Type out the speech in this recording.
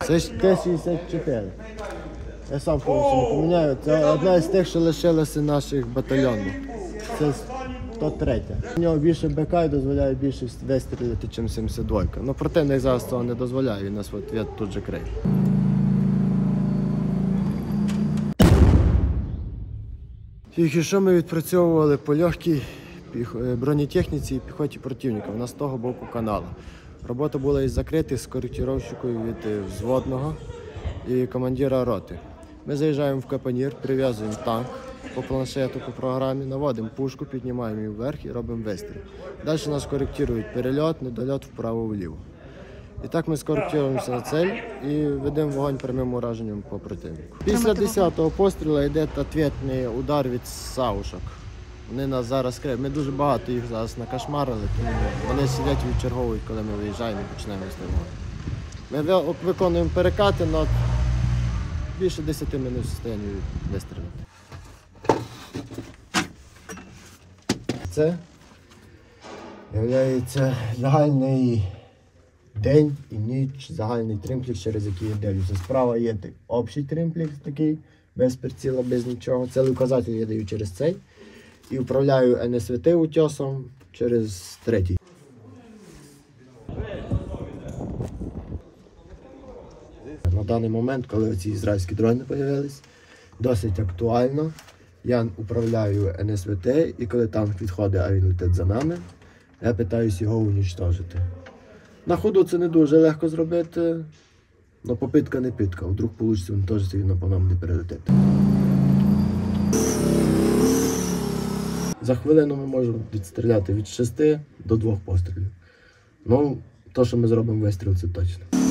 Це ж Т-64. Я сам повністю не поміняю. Це одна з тих, що лишилося наших батальйонів. Це 103. У нього більше БК і дозволяє більше вистрілити, ніж 72. Ну, противник зараз цього не дозволяє, він нас тут же криє. Тільки що ми відпрацьовували по легкій бронетехніці і піхоті противника. У нас з того боку каналу. Робота була із закритих, з коректировщикою від взводного і командира роти. Ми заїжджаємо в капонір, прив'язуємо танк по планшету, по програмі, наводимо пушку, піднімаємо її вверх і робимо вистріл. Далі нас коректують перельот, недольот вправо-вліво. І так ми скоректуємося на цель і ведемо вогонь прямим ураженням по противнику. Після 10-го пострілу йде відповідний удар від саушок. Вони нас зараз криють. Ми дуже багато їх зараз накошмарили, тому вони сидять і відчерговують, коли ми виїжджаємо і почнемо вистрілювати. Ми виконуємо перекати, але більше 10 ми не в стані вистрілити. Це є загальний день і ніч, загальний тримплекс, через який я дивлюся. Справа є общий тримплекс такий, без приціла, без нічого. Цілий указатель я даю через цей. І управляю НСВТ утесом через третій. На даний момент, коли ці ізраїльські дрони з'явились, досить актуально. Я управляю НСВТ, і коли танк відходить, а він летить за нами, я намагаюся його уничтожити. На ходу це не дуже легко зробити, але попитка не питка. Вдруг вийде, він теж сильно по нам не перелетить. За хвилину ми можемо відстріляти від 6 до 2 пострілів. Ну, то, що ми зробимо вистріл, це точно.